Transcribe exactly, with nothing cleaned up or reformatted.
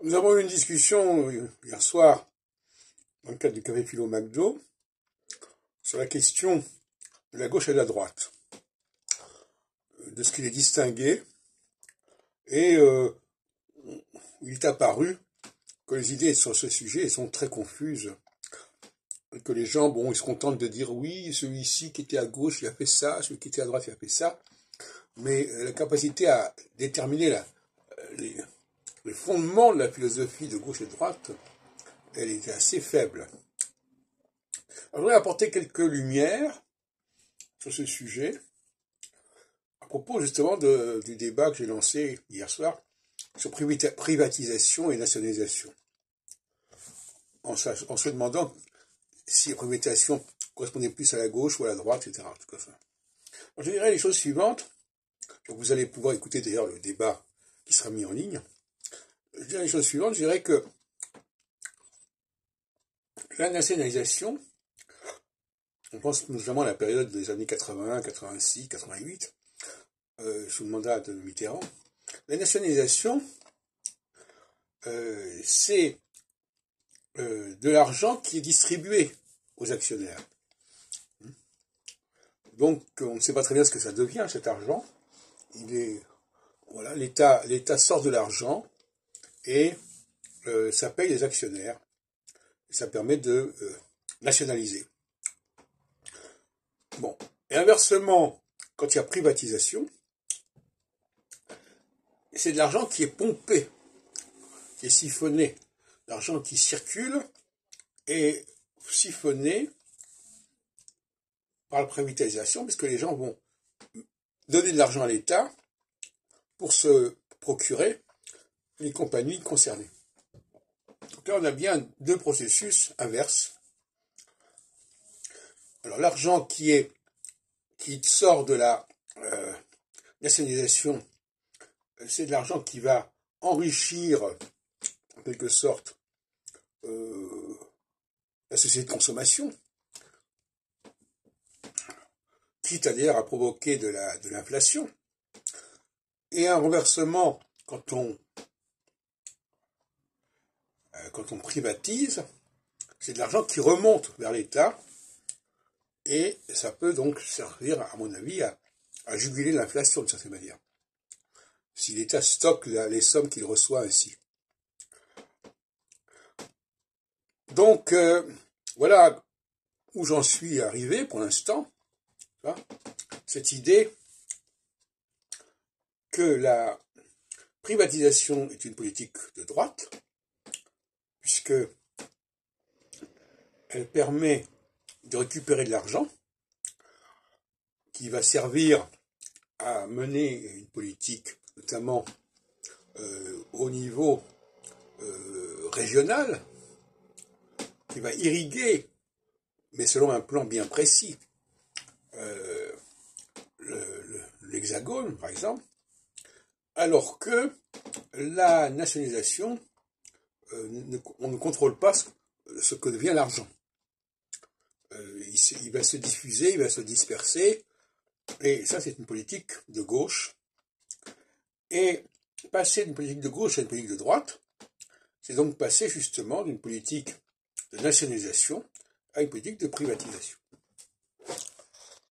Nous avons eu une discussion hier soir, dans le cadre du Café Philo McDo, sur la question de la gauche et de la droite, de ce qui les distinguait, et euh, il est apparu que les idées sur ce sujet sont très confuses, et que les gens, bon, ils se contentent de dire oui, celui-ci qui était à gauche, il a fait ça, celui qui était à droite, il a fait ça, mais la capacité à déterminer la, les, les fondements de la philosophie de gauche et de droite, elle était assez faible. Alors, je voudrais apporter quelques lumières sur ce sujet, à propos justement de, du débat que j'ai lancé hier soir sur privatisation et nationalisation, en, en se demandant si la privatisation correspondait plus à la gauche ou à la droite, et cetera. Tout ça. Alors, je dirais les choses suivantes. Vous allez pouvoir écouter d'ailleurs le débat qui sera mis en ligne. Je dirais les choses suivantes. Je dirais que la nationalisation, on pense notamment à la période des années quatre-vingt, quatre-vingt-six, quatre-vingt-huit, euh, sous le mandat de Mitterrand. La nationalisation, euh, c'est euh, de l'argent qui est distribué aux actionnaires. Donc, on ne sait pas très bien ce que ça devient, cet argent. Il est, voilà, l'État, l'État sort de l'argent et euh, ça paye les actionnaires. Et ça permet de euh, nationaliser. Bon. Et inversement, quand il y a privatisation, c'est de l'argent qui est pompé, qui est siphonné. L'argent qui circule est siphonné par la privatisation, puisque les gens vont donner de l'argent à l'État pour se procurer les compagnies concernées. Donc là, on a bien deux processus inverses. Alors, l'argent qui est qui sort de la euh, nationalisation, c'est de l'argent qui va enrichir, en quelque sorte, euh, la société de consommation, quitte à d'ailleurs à provoquer de la de l'inflation. Et un renversement, quand on euh, quand on privatise, c'est de l'argent qui remonte vers l'État, et ça peut donc servir, à mon avis, à, à juguler l'inflation d'une certaine manière, si l'État stocke la, les sommes qu'il reçoit ainsi. Donc, euh, voilà où j'en suis arrivé pour l'instant. Cette idée que la privatisation est une politique de droite, puisque elle permet de récupérer de l'argent qui va servir à mener une politique, notamment euh, au niveau euh, régional, qui va irriguer, mais selon un plan bien précis, euh, le, le, l'Hexagone, par exemple, alors que la nationalisation, euh, ne, on ne contrôle pas ce, ce que devient l'argent. Euh, il, il va se diffuser, il va se disperser, et ça c'est une politique de gauche. Et passer d'une politique de gauche à une politique de droite, c'est donc passer justement d'une politique de nationalisation à une politique de privatisation.